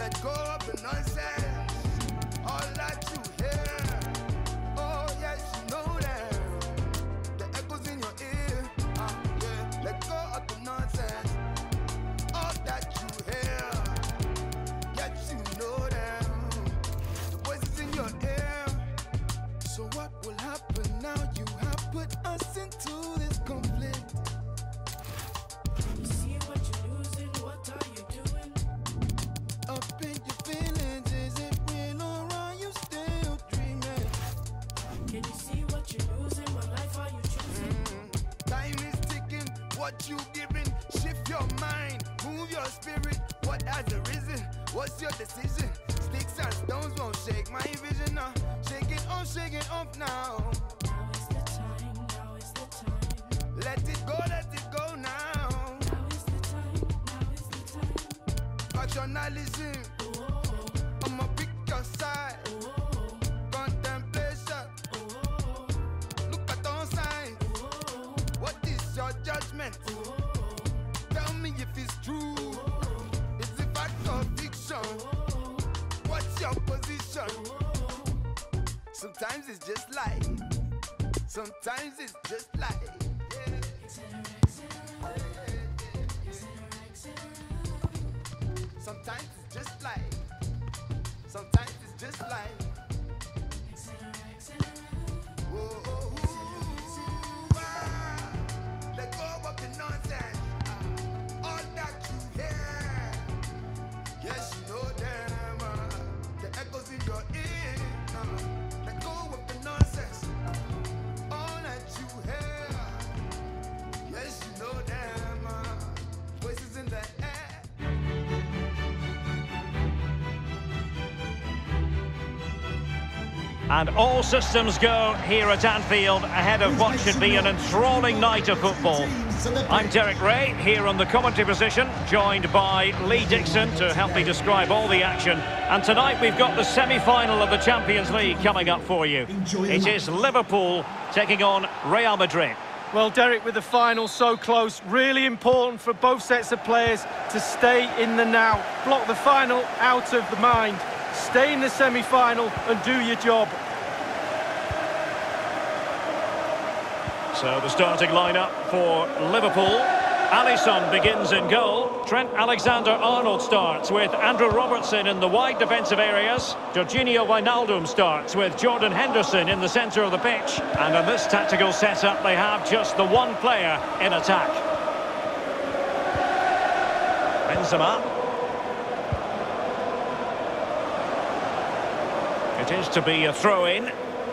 Let go of the nonsense, all that you hear. Oh yes, you know that. The echoes in your ear. Yeah. Let go of the nonsense, all that you hear. Yes, you know that. The voices in your ear. So what will happen now? You have put us into this conflict. You see what you're losing, what are you doing? Up in your feelings, is it real or are you still dreaming? Can you see what you're losing? What life are you choosing? Time is ticking, what you giving? Shift your mind, move your spirit. What has arisen? What's your decision? Sticks and stones won't shake my vision now. Shake it off now. Now is the time, now is the time. Let it go now. Now is the time, now is the time. Factionalism, I'ma pick your side. Contemplation, look at on side. What is your judgment? Tell me if it's true. Is it fact or fiction? What's your position? Sometimes it's just life. Sometimes it's just life. Sometimes it's just life. Sometimes it's just life. Whoa, let go of the nonsense. All that you hear. Yes, you know them. The echoes in your ear. Let go of the nonsense. All that you hear. Yes, you know them. Voices in the air. And all systems go here at Anfield ahead of what should be an enthralling night of football. I'm Derek Ray, here on the commentary position, joined by Lee Dixon to help me describe all the action. And tonight we've got the semi-final of the Champions League coming up for you. It is Liverpool taking on Real Madrid. Well, Derek, with the final so close, really important for both sets of players to stay in the now. Block the final out of the mind. Stay in the semi-final and do your job. So the starting lineup for Liverpool. Alisson begins in goal. Trent Alexander-Arnold starts with Andrew Robertson in the wide defensive areas. Jorginho Wijnaldum starts with Jordan Henderson in the centre of the pitch. And in this tactical setup, they have just the one player in attack. Benzema. It is to be a throw-in.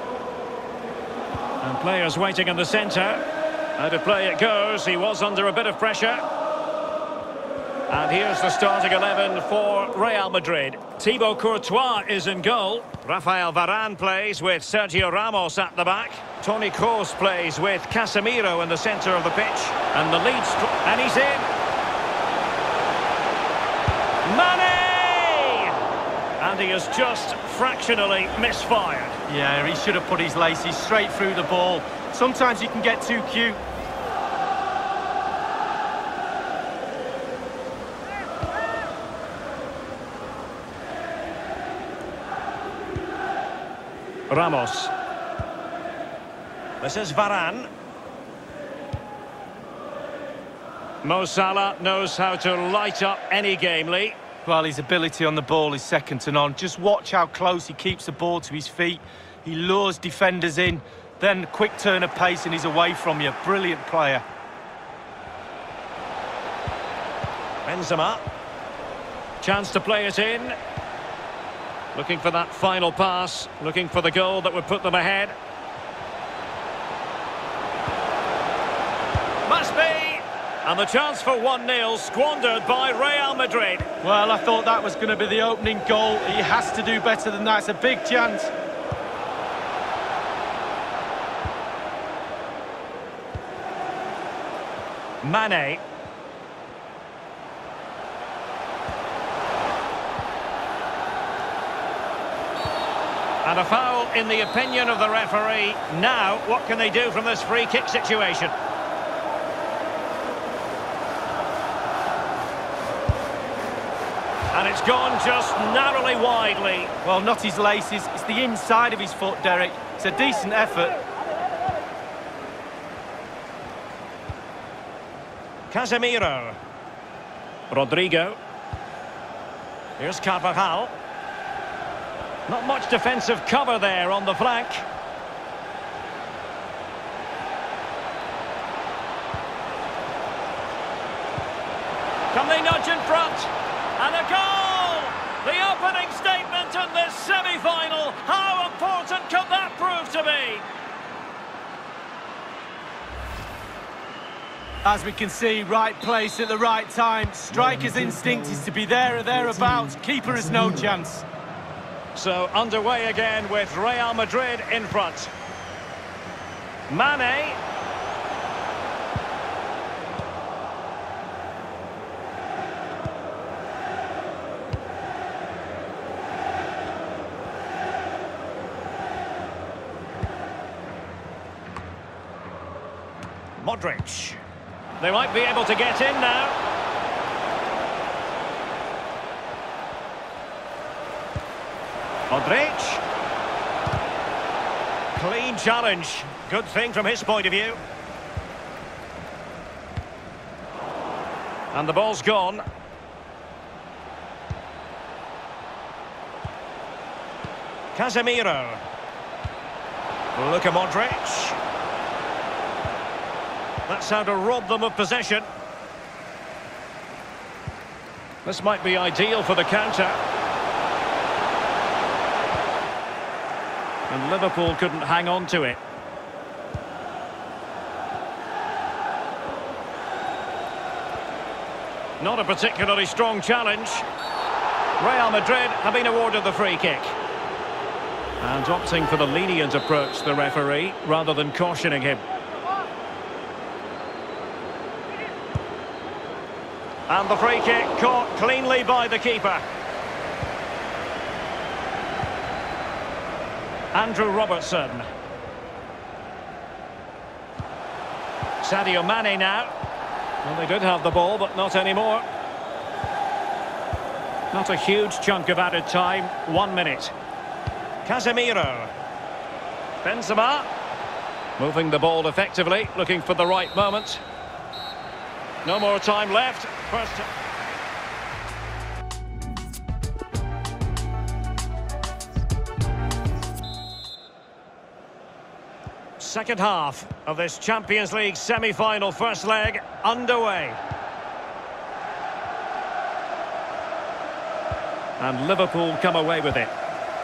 And players waiting in the centre. Out of play it goes. He was under a bit of pressure. And here's the starting 11 for Real Madrid. Thibaut Courtois is in goal. Rafael Varane plays with Sergio Ramos at the back. Toni Kroos plays with Casemiro in the centre of the pitch. And the lead... And he's in. Mane! And he has just fractionally misfired. Yeah, he should have put his laces straight through the ball. Sometimes you can get too cute. Ramos. This is Varane. Mo Salah knows how to light up any game, Lee. Well, his ability on the ball is second to none. Just watch how close he keeps the ball to his feet. He lures defenders in, then quick turn of pace and he's away from you. Brilliant player. Benzema. Chance to play it in. Looking for that final pass. Looking for the goal that would put them ahead. Must be! And the chance for 1-0 squandered by Real Madrid. Well, I thought that was going to be the opening goal. He has to do better than that. It's a big chance. Mane. And a foul in the opinion of the referee. Now, what can they do from this free kick situation? And it's gone just narrowly widely. Well, not his laces, it's the inside of his foot, Derek. It's a decent effort. Casemiro. Rodrigo. Here's Carvajal. Not much defensive cover there on the flank. Can they nudge in front? And a goal! The opening statement in this semi-final. How important could that prove to be? As we can see, right place at the right time. Striker's instinct is to be there or thereabouts. Keeper has no chance. So underway again with Real Madrid in front. Mane. Modric. They might be able to get in now. Modric. Clean challenge. Good thing from his point of view. And the ball's gone. Casemiro. Luka Modric. That's how to rob them of possession. This might be ideal for the counter. And Liverpool couldn't hang on to it. Not a particularly strong challenge. Real Madrid have been awarded the free kick. And opting for the lenient approach, the referee, rather than cautioning him. And the free kick caught cleanly by the keeper. Andrew Robertson. Sadio Mane now. Well, they did have the ball, but not anymore. Not a huge chunk of added time. 1 minute. Casemiro. Benzema. Moving the ball effectively, looking for the right moment. No more time left. First. Second half of this Champions League semi-final first leg underway. And Liverpool come away with it.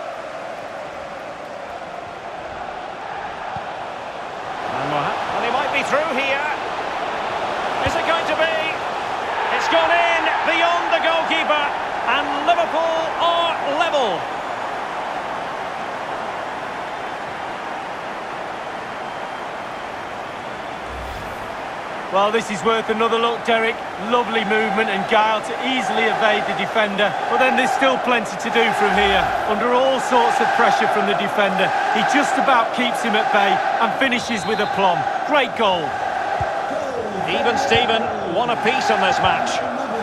And he might be through here. Is it going to be? It's gone in beyond the goalkeeper, and Liverpool are level. Well, this is worth another look, Derek. Lovely movement and guile to easily evade the defender. But then there's still plenty to do from here. Under all sorts of pressure from the defender, he just about keeps him at bay and finishes with aplomb. Great goal. Even Steven, one apiece on this match.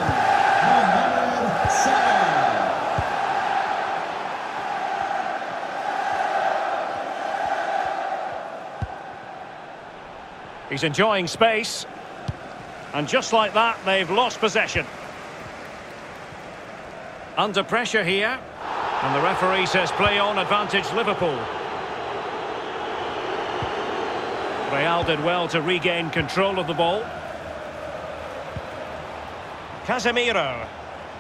He's enjoying space. And just like that, they've lost possession. Under pressure here. And the referee says play on, advantage Liverpool. Real did well to regain control of the ball. Casemiro.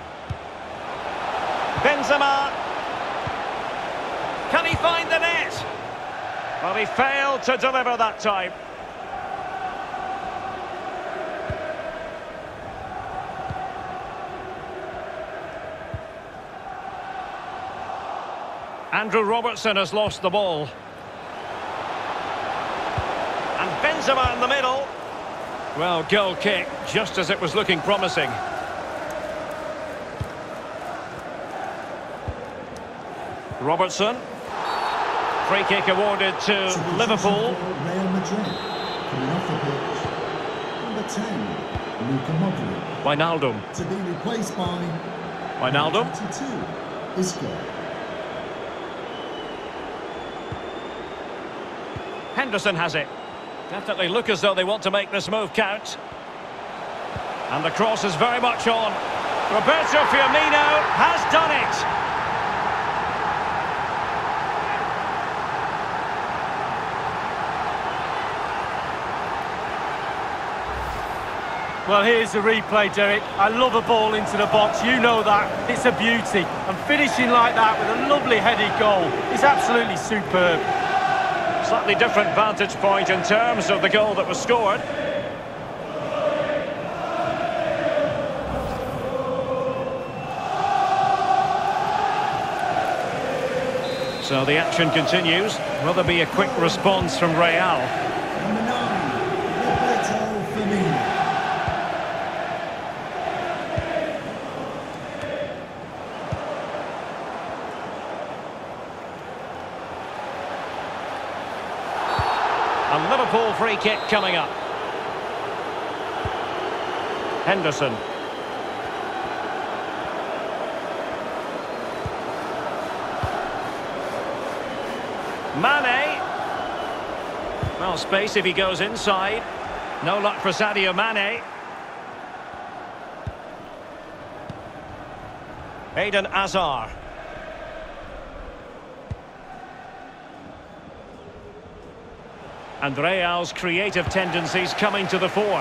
Benzema. Can he find the net? Well, he failed to deliver that time. Andrew Robertson has lost the ball. And Benzema in the middle. Well, goal kick, just as it was looking promising. Robertson. Free kick awarded to Liverpool. Real Madrid. Coming off the pitch. Number 10, Luka Modric. Wijnaldum. To be replaced by Wijnaldum. 22, Isco. Henderson has it. Definitely look as though they want to make this move count. And the cross is very much on. Roberto Firmino has done it. Well, here's the replay, Derek. I love a ball into the box, you know that. It's a beauty. And finishing like that with a lovely headed goal is absolutely superb. Slightly different vantage point in terms of the goal that was scored. So the action continues. Will there be a quick response from Real? Number 9, Roberto Firmino. A Liverpool free kick coming up. Henderson. Mane. Well, space if he goes inside. No luck for Sadio Mane. Eden Hazard. And Real's creative tendencies coming to the fore.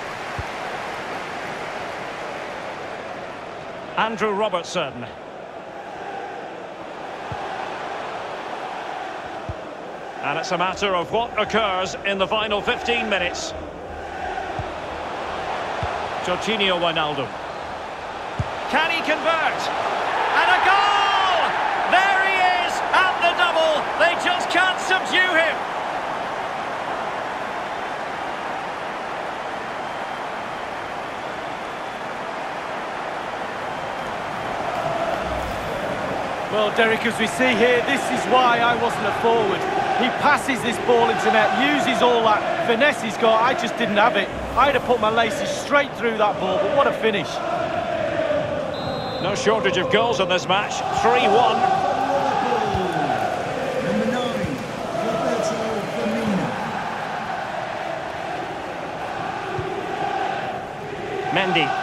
Andrew Robertson. And it's a matter of what occurs in the final 15 minutes. Jorginho Wijnaldum. Can he convert? And a goal! There he is at the double. They just can't subdue him. Well, Derek, as we see here, this is why I wasn't a forward. He passes this ball into net, uses all that finesse he's got. I just didn't have it. I'd have put my laces straight through that ball, but what a finish. No shortage of goals in this match. 3-1. Number 9, Roberto Firmino. Mendy.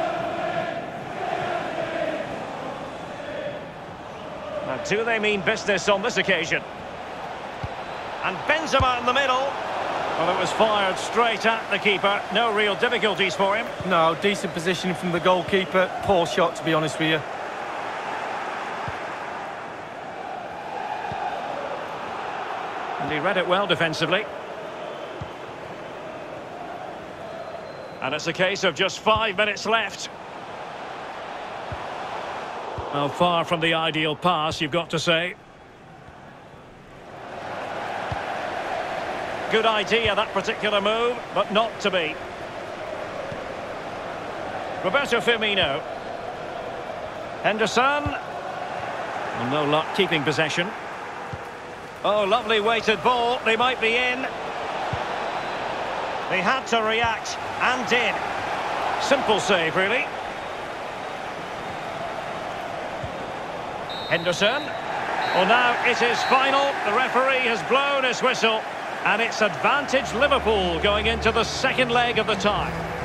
Now, do they mean business on this occasion? And Benzema in the middle. Well, it was fired straight at the keeper. No real difficulties for him. No, decent position from the goalkeeper. Poor shot, to be honest with you. And he read it well defensively. And it's a case of just 5 minutes left. Oh, far from the ideal pass, you've got to say. Good idea, that particular move, but not to be. Roberto Firmino. Henderson. Well, no luck keeping possession. Oh, lovely weighted ball. They might be in. They had to react, and did. Simple save, really. Henderson. Well, now it is final. The referee has blown his whistle. And it's advantage Liverpool going into the second leg of the tie.